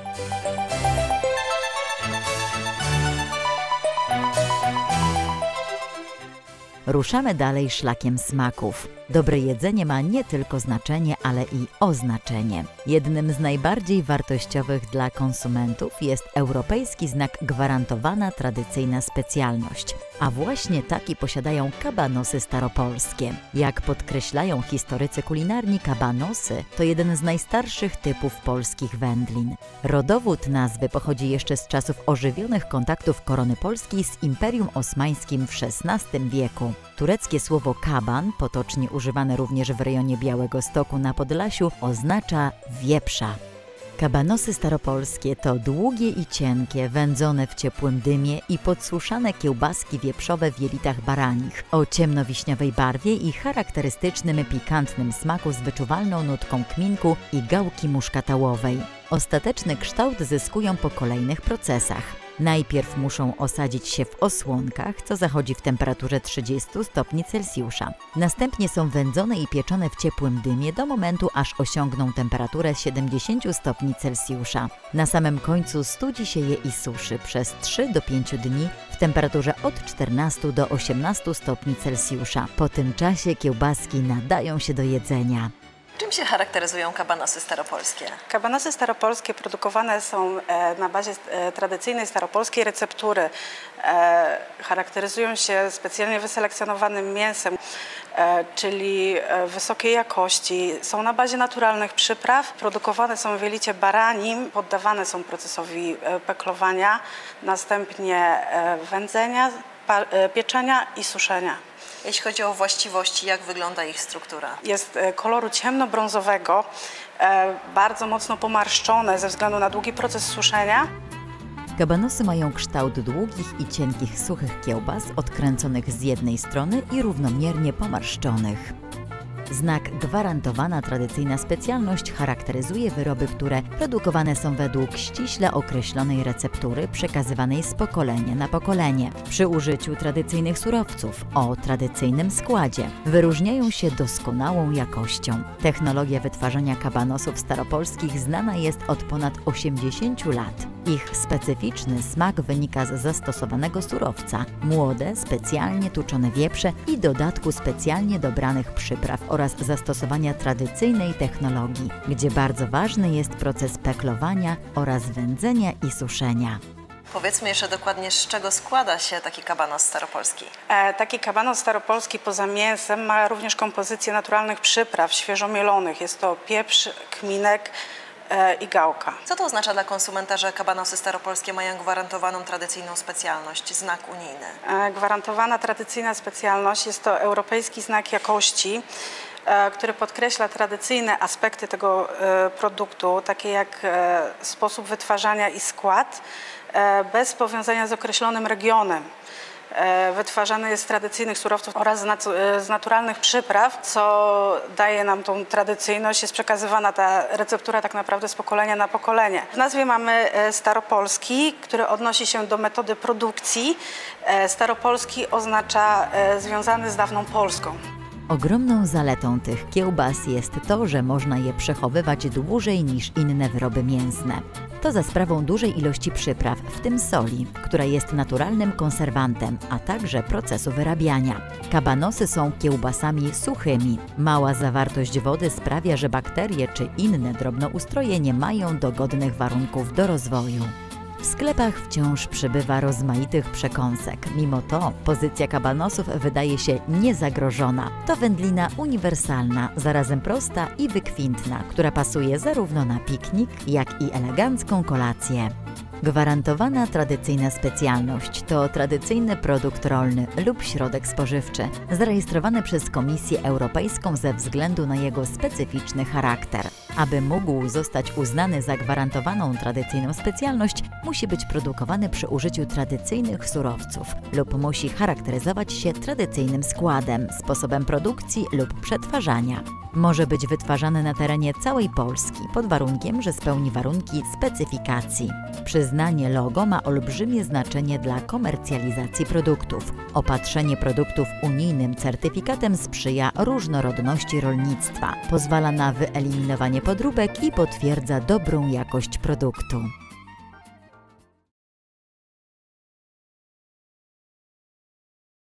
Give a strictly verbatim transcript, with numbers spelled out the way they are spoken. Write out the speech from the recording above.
Ruszamy dalej szlakiem smaków. Dobre jedzenie ma nie tylko znaczenie, ale i oznaczenie. Jednym z najbardziej wartościowych dla konsumentów jest europejski znak gwarantowana tradycyjna specjalność. A właśnie taki posiadają kabanosy staropolskie. Jak podkreślają historycy kulinarni, kabanosy to jeden z najstarszych typów polskich wędlin. Rodowód nazwy pochodzi jeszcze z czasów ożywionych kontaktów korony polskiej z Imperium Osmańskim w szesnastym wieku. Tureckie słowo kaban, potocznie używane również w rejonie Białegostoku na Podlasiu, oznacza wieprza. Kabanosy staropolskie to długie i cienkie, wędzone w ciepłym dymie i podsuszane kiełbaski wieprzowe w jelitach baranich o ciemnowiśniowej barwie i charakterystycznym pikantnym smaku z wyczuwalną nutką kminku i gałki muszkatałowej. Ostateczny kształt zyskują po kolejnych procesach. Najpierw muszą osadzić się w osłonkach, co zachodzi w temperaturze trzydziestu stopni Celsjusza. Następnie są wędzone i pieczone w ciepłym dymie do momentu, aż osiągną temperaturę siedemdziesięciu stopni Celsjusza. Na samym końcu studzi się je i suszy przez trzy do pięciu dni w temperaturze od czternastu do osiemnastu stopni Celsjusza. Po tym czasie kiełbaski nadają się do jedzenia. Czym się charakteryzują kabanosy staropolskie? Kabanosy staropolskie produkowane są na bazie tradycyjnej staropolskiej receptury. Charakteryzują się specjalnie wyselekcjonowanym mięsem, czyli wysokiej jakości. Są na bazie naturalnych przypraw. Produkowane są w jelicie baranim, poddawane są procesowi peklowania, następnie wędzenia, pieczenia i suszenia. Jeśli chodzi o właściwości, jak wygląda ich struktura? Jest koloru ciemnobrązowego, bardzo mocno pomarszczone ze względu na długi proces suszenia. Kabanosy mają kształt długich i cienkich suchych kiełbas, odkręconych z jednej strony i równomiernie pomarszczonych. Znak gwarantowana tradycyjna specjalność charakteryzuje wyroby, które produkowane są według ściśle określonej receptury przekazywanej z pokolenia na pokolenie przy użyciu tradycyjnych surowców o tradycyjnym składzie. Wyróżniają się doskonałą jakością. Technologia wytwarzania kabanosów staropolskich znana jest od ponad osiemdziesięciu lat. Ich specyficzny smak wynika z zastosowanego surowca, młode, specjalnie tuczone wieprze i dodatku specjalnie dobranych przypraw oraz zastosowania tradycyjnej technologii, gdzie bardzo ważny jest proces peklowania oraz wędzenia i suszenia. Powiedzmy jeszcze dokładnie, z czego składa się taki kabanos staropolski. E, taki kabanos staropolski poza mięsem ma również kompozycję naturalnych przypraw świeżo mielonych. Jest to pieprz, kminek e, i gałka. Co to oznacza dla konsumenta, że kabanosy staropolskie mają gwarantowaną tradycyjną specjalność, znak unijny? E, gwarantowana tradycyjna specjalność jest to europejski znak jakości, e, który podkreśla tradycyjne aspekty tego e, produktu, takie jak e, sposób wytwarzania i skład, bez powiązania z określonym regionem. Wytwarzany jest z tradycyjnych surowców oraz z, nat z naturalnych przypraw, co daje nam tą tradycyjność. Jest przekazywana ta receptura tak naprawdę z pokolenia na pokolenie. W nazwie mamy staropolski, który odnosi się do metody produkcji. Staropolski oznacza związany z dawną Polską. Ogromną zaletą tych kiełbas jest to, że można je przechowywać dłużej niż inne wyroby mięsne. To za sprawą dużej ilości przypraw, w tym soli, która jest naturalnym konserwantem, a także procesu wyrabiania. Kabanosy są kiełbasami suchymi. Mała zawartość wody sprawia, że bakterie czy inne drobnoustroje nie mają dogodnych warunków do rozwoju. W sklepach wciąż przybywa rozmaitych przekąsek. Mimo to pozycja kabanosów wydaje się niezagrożona. To wędlina uniwersalna, zarazem prosta i wykwintna, która pasuje zarówno na piknik, jak i elegancką kolację. Gwarantowana tradycyjna specjalność to tradycyjny produkt rolny lub środek spożywczy, zarejestrowany przez Komisję Europejską ze względu na jego specyficzny charakter. Aby mógł zostać uznany za gwarantowaną tradycyjną specjalność, musi być produkowany przy użyciu tradycyjnych surowców lub musi charakteryzować się tradycyjnym składem, sposobem produkcji lub przetwarzania. Może być wytwarzane na terenie całej Polski, pod warunkiem, że spełni warunki specyfikacji. Przyznanie logo ma olbrzymie znaczenie dla komercjalizacji produktów. Opatrzenie produktów unijnym certyfikatem sprzyja różnorodności rolnictwa, pozwala na wyeliminowanie podróbek i potwierdza dobrą jakość produktu.